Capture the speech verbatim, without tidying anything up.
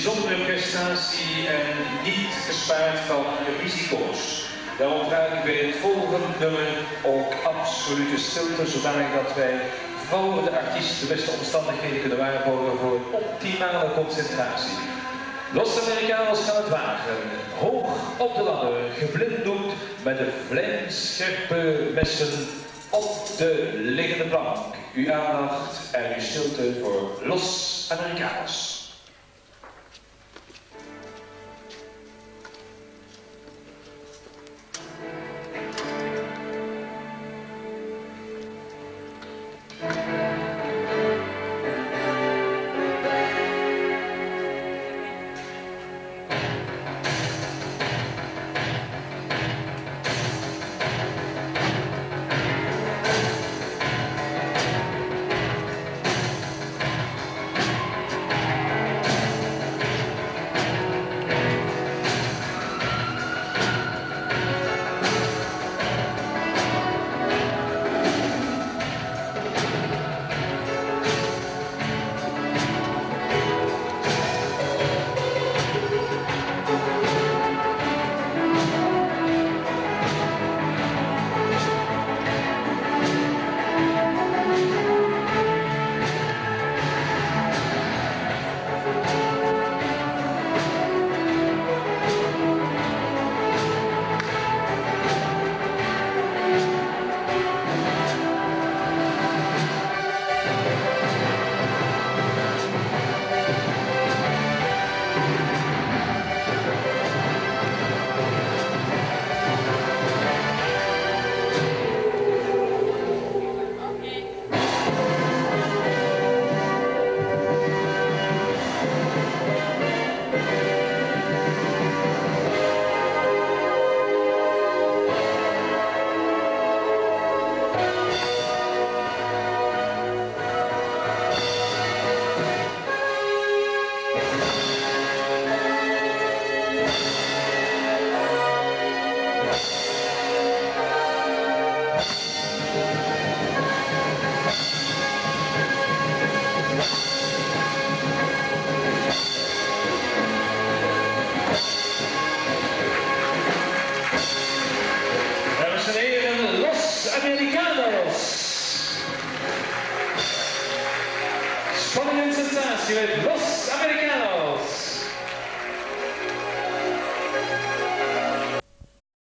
bijzondere prestatie en niet gespaard van risico's. Daarom vraag ik bij het volgende nummer ook absolute stilte, zodanig dat wij voor de artiest de beste omstandigheden kunnen waarborgen voor optimale concentratie. Los Amerikanos gaan het wagen, hoog op de ladder, geblinddoekt met de vlijmscherpe messen op de liggende plank. Uw aandacht en uw stilte voor Los Americanos. Spanning en sensatie met Los Americanos.